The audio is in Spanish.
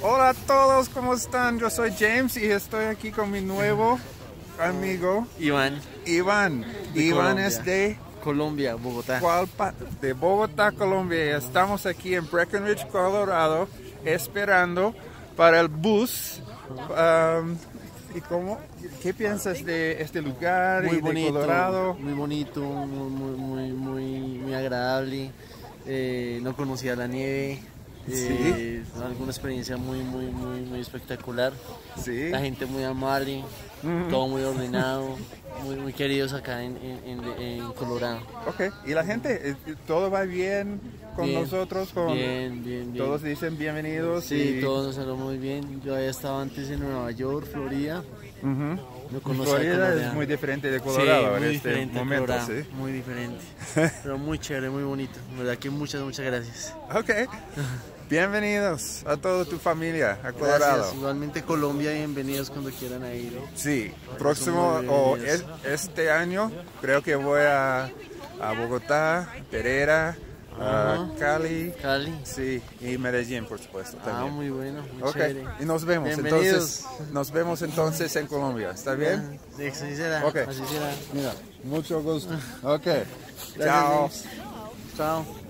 Hola a todos, ¿cómo están? Yo soy James y estoy aquí con mi nuevo amigo Iván, Iván. Iván Colombia. es de Colombia, Bogotá. de Bogotá, Colombia. Y estamos aquí en Breckenridge, Colorado, esperando para el bus. ¿Qué piensas de este lugar Muy y de bonito, Colorado? muy bonito, muy agradable. No conocía la nieve. Sí. Alguna experiencia muy espectacular. Sí. La gente muy amable, todo muy ordenado, muy queridos acá en Colorado. Ok, ¿y la gente? ¿Todo va bien con Bien, nosotros? bien. Todos dicen bienvenidos. Sí, y... todos nos salió muy bien. Yo había estado antes en Nueva York, Florida. No conocía Florida Colorado. es muy diferente de Sí, Colorado en muy este diferente a momento, Colorado, ¿sí? muy diferente. Pero muy chévere, muy bonito. La verdad que muchas gracias. Ok, bienvenidos a toda tu familia a Colorado. Gracias. Igualmente Colombia, bienvenidos cuando quieran ir. Sí, Son próximo muy o bienvenidos. este año creo que voy a Bogotá, Pereira, Cali, sí, y Medellín, por supuesto, también. Muy bueno, muy Ok, chévere. y nos vemos Bienvenidos. entonces en Colombia, ¿está bien? Así será, Ok. así será. Mira, mucho gusto. Ok, Gracias, chao. James. Chao.